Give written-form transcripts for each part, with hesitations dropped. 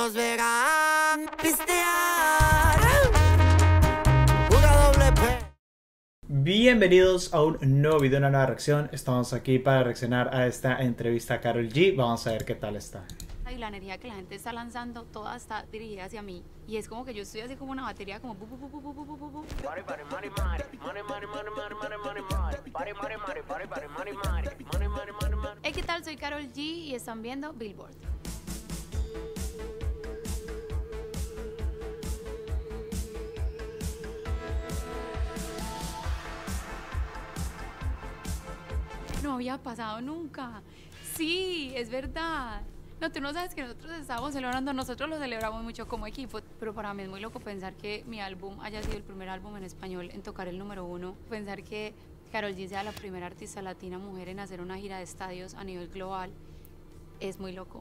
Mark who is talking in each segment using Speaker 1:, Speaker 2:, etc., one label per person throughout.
Speaker 1: los verán pistear. Una doble P.
Speaker 2: Bienvenidos a un nuevo video, una nueva reacción. Estamos aquí para reaccionar a esta entrevista a Karol G. Vamos a ver qué tal está.
Speaker 3: Y la energía que la gente está lanzando, toda está dirigida hacia mí. Y es como que yo estoy así como una batería, como... Hey, ¿qué tal? Soy Karol G y están viendo Billboard. No había pasado nunca. Sí, es verdad. No, tú no sabes que nosotros estábamos celebrando, nosotros lo celebramos mucho como equipo, pero para mí es muy loco pensar que mi álbum haya sido el primer álbum en español en tocar el número 1, pensar que Karol G sea la primera artista latina mujer en hacer una gira de estadios a nivel global, es muy loco.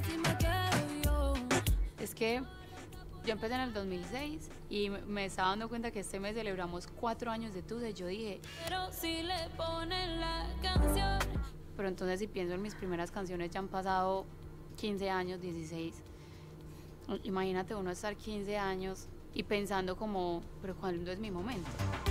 Speaker 3: Es que yo empecé en el 2006 y me estaba dando cuenta que este mes celebramos 4 años de Tusa y yo dije, pero si le ponen la canción. Pero entonces si pienso en mis primeras canciones ya han pasado 15 años, 16. Imagínate uno estar 15 años y pensando como, pero ¿cuándo es mi momento?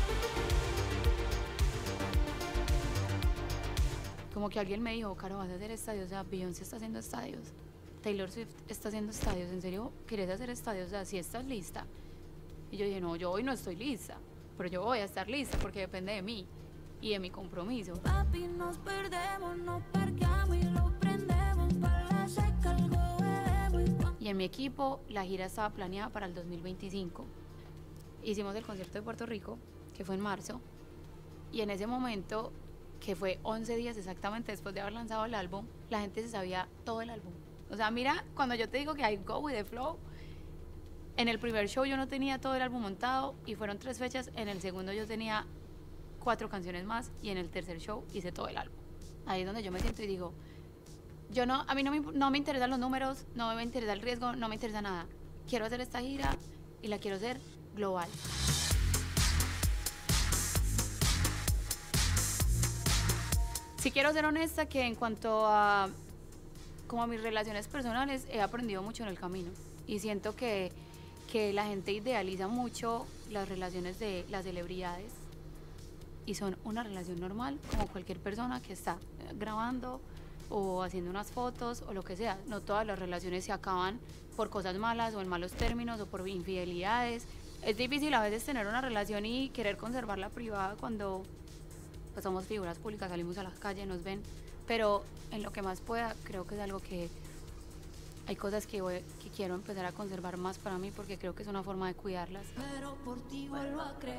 Speaker 3: Como que alguien me dijo, Caro, vas a hacer estadios, o sea, Beyoncé está haciendo estadios, Taylor Swift está haciendo estadios, ¿en serio querés hacer estadios? O sea, si estás lista. Y yo dije, no, yo hoy no estoy lista, pero yo voy a estar lista porque depende de mí y de mi compromiso. Papi, nos perdemos, nos parqueamos y lo prendemos para la seca, algo bebemos. Y en mi equipo la gira estaba planeada para el 2025. Hicimos el concierto de Puerto Rico, que fue en marzo, y en ese momento, que fue 11 días exactamente después de haber lanzado el álbum, la gente se sabía todo el álbum. O sea, mira, cuando yo te digo que I go with the flow, en el primer show yo no tenía todo el álbum montado y fueron 3 fechas, en el segundo yo tenía 4 canciones más y en el tercer show hice todo el álbum. Ahí es donde yo me siento y digo, yo no, a mí no me interesan los números, no me interesa el riesgo, no me interesa nada. Quiero hacer esta gira y la quiero hacer global. Sí quiero ser honesta que en cuanto a como a mis relaciones personales he aprendido mucho en el camino y siento que la gente idealiza mucho las relaciones de las celebridades y son una relación normal como cualquier persona que está grabando o haciendo unas fotos o lo que sea. No todas las relaciones se acaban por cosas malas o en malos términos o por infidelidades. Es difícil a veces tener una relación y querer conservarla privada cuando pues somos figuras públicas, salimos a la calle, nos ven, pero en lo que más pueda creo que es algo que hay cosas que quiero empezar a conservar más para mí porque creo que es una forma de cuidarlas. Pero por ti vuelvo a creer.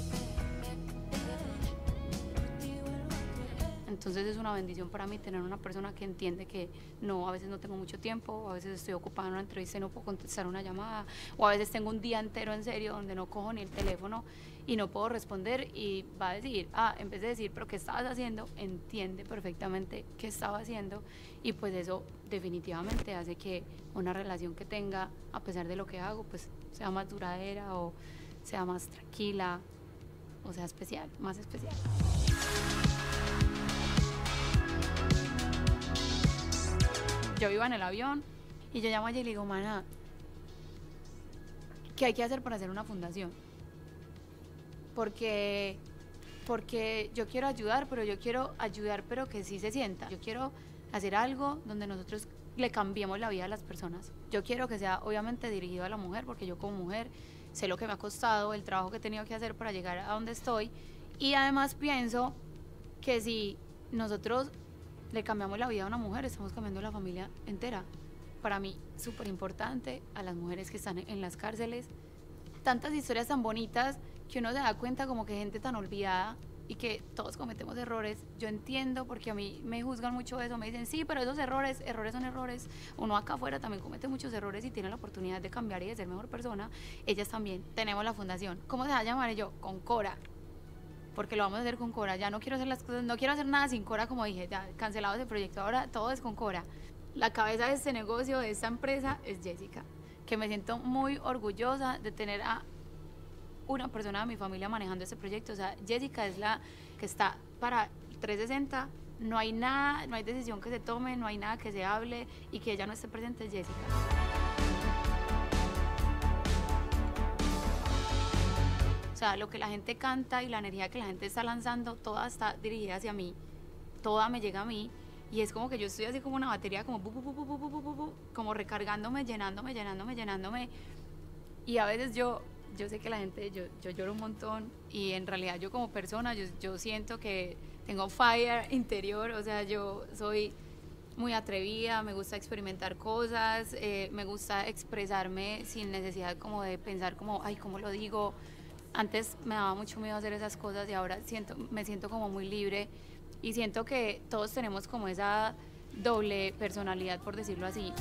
Speaker 3: Entonces es una bendición para mí tener una persona que entiende que no, a veces no tengo mucho tiempo, a veces estoy ocupada en una entrevista y no puedo contestar una llamada, o a veces tengo un día entero en serio donde no cojo ni el teléfono y no puedo responder y va a decir, en vez de decir, pero ¿qué estabas haciendo? Entiende perfectamente qué estaba haciendo y pues eso definitivamente hace que una relación que tenga, a pesar de lo que hago, pues sea más duradera o sea más tranquila o sea especial, más especial. Yo iba en el avión y yo llamo a ella y le digo, mana, ¿qué hay que hacer para hacer una fundación? Porque yo quiero ayudar, pero que sí se sienta. Yo quiero hacer algo donde nosotros le cambiemos la vida a las personas. Yo quiero que sea obviamente dirigido a la mujer, porque yo como mujer sé lo que me ha costado, el trabajo que he tenido que hacer para llegar a donde estoy. Y además pienso que si nosotros le cambiamos la vida a una mujer, estamos cambiando la familia entera. Para mí, súper importante, a las mujeres que están en las cárceles. Tantas historias tan bonitas que uno se da cuenta como que gente tan olvidada y que todos cometemos errores. Yo entiendo porque a mí me juzgan mucho eso, me dicen, sí, pero esos errores son errores. Uno acá afuera también comete muchos errores y tiene la oportunidad de cambiar y de ser mejor persona. Ellas también. Tenemos la fundación. ¿Cómo se va a llamar? Y yo, con Cora. Porque lo vamos a hacer con Cora, ya no quiero hacer las cosas, no quiero hacer nada sin Cora, como dije, ya cancelado ese proyecto, ahora todo es con Cora. La cabeza de este negocio, de esta empresa, es Jessica, que me siento muy orgullosa de tener a una persona de mi familia manejando este proyecto. O sea, Jessica es la que está para 360, no hay nada, no hay decisión que se tome, no hay nada que se hable y que ella no esté presente, es Jessica. sea, lo que la gente canta y la energía que la gente está lanzando, toda está dirigida hacia mí, toda me llega a mí, y es como que yo estoy así como una batería, como como recargándome, llenándome, y a veces yo sé que la gente, yo lloro un montón, y en realidad yo como persona, yo siento que tengo fire interior, o sea, yo soy muy atrevida, me gusta experimentar cosas, me gusta expresarme sin necesidad como de pensar como, ay, ¿cómo lo digo? Antes me daba mucho miedo hacer esas cosas y ahora me siento como muy libre y siento que todos tenemos como esa doble personalidad, por decirlo así.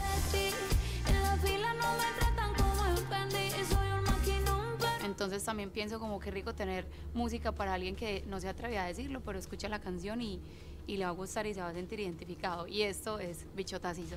Speaker 3: Entonces también pienso como que rico tener música para alguien que no se atreve a decirlo, pero escucha la canción y le va a gustar y se va a sentir identificado. Y esto es Bichota Season.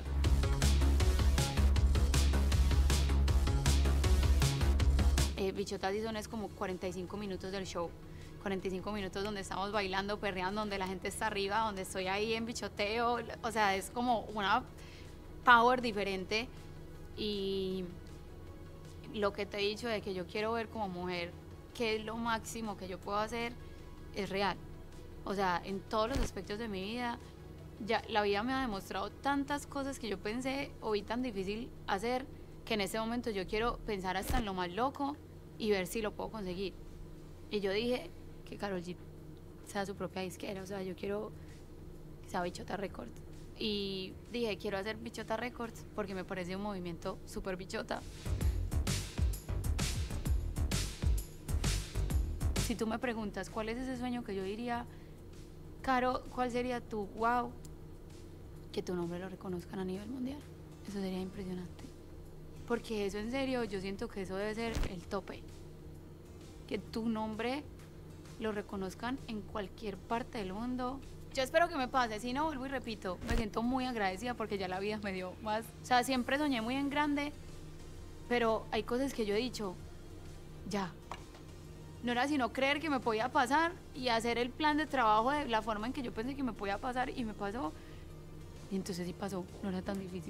Speaker 3: Bichota Season es como 45 minutos del show. 45 minutos donde estamos bailando, perreando, donde la gente está arriba, donde estoy ahí en bichoteo. O sea, es como una power diferente. Y lo que te he dicho de que yo quiero ver como mujer, que es lo máximo que yo puedo hacer, es real. O sea, en todos los aspectos de mi vida, ya la vida me ha demostrado tantas cosas que yo pensé o vi tan difícil hacer, que en ese momento yo quiero pensar hasta en lo más loco y ver si lo puedo conseguir. Y yo dije que Karol G sea su propia disquera, o sea, yo quiero que sea Bichota Records. Y dije, quiero hacer Bichota Records porque me parece un movimiento súper bichota. Si tú me preguntas cuál es ese sueño que yo diría, Caro, ¿cuál sería tu wow? Que tu nombre lo reconozcan a nivel mundial. Eso sería impresionante. Porque eso en serio, yo siento que eso debe ser el tope. Que tu nombre lo reconozcan en cualquier parte del mundo. Yo espero que me pase, si no, vuelvo y repito, me siento muy agradecida porque ya la vida me dio más. O sea, siempre soñé muy en grande, pero hay cosas que yo he dicho, ya. No era sino creer que me podía pasar y hacer el plan de trabajo de la forma en que yo pensé que me podía pasar y me pasó. Y entonces sí pasó, no era tan difícil.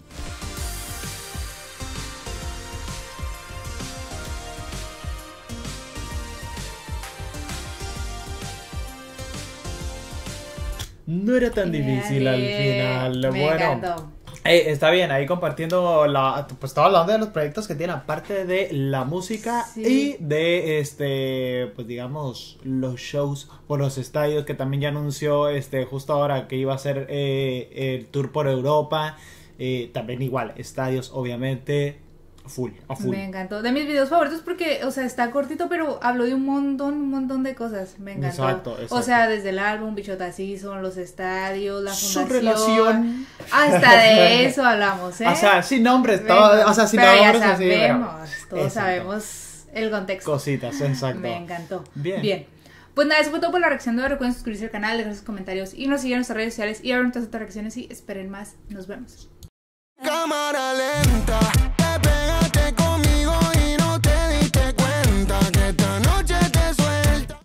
Speaker 2: No era tan difícil al final.
Speaker 4: Me
Speaker 2: Bueno,
Speaker 4: encantó.
Speaker 2: está bien, ahí compartiendo pues estaba hablando de los proyectos que tiene aparte de la música
Speaker 4: Sí.
Speaker 2: y de pues digamos los shows por los estadios, que también ya anunció justo ahora que iba a hacer el tour por Europa, también igual estadios obviamente a full.
Speaker 4: Me encantó. De mis videos favoritos porque, o sea, está cortito, pero habló de un montón de cosas. Me encantó.
Speaker 2: Exacto.
Speaker 4: O sea, desde el álbum, Bichota Season, los estadios, la
Speaker 2: Su
Speaker 4: fundación.
Speaker 2: relación.
Speaker 4: Hasta de eso hablamos, ¿eh?
Speaker 2: O sea, sin nombres,
Speaker 4: Venga,
Speaker 2: todo, o sea, sin
Speaker 4: pero ya
Speaker 2: nombres así, pero-
Speaker 4: sabemos, todos
Speaker 2: Exacto.
Speaker 4: sabemos el contexto.
Speaker 2: Cositas, exacto.
Speaker 4: Me encantó.
Speaker 2: Bien.
Speaker 4: Pues nada, eso fue todo por la reacción de hoy. Recuerden suscribirse al canal, dejar sus comentarios y nos siguen en nuestras redes sociales y ver nuestras otras reacciones y esperen más. Nos vemos.
Speaker 1: Cámara lenta.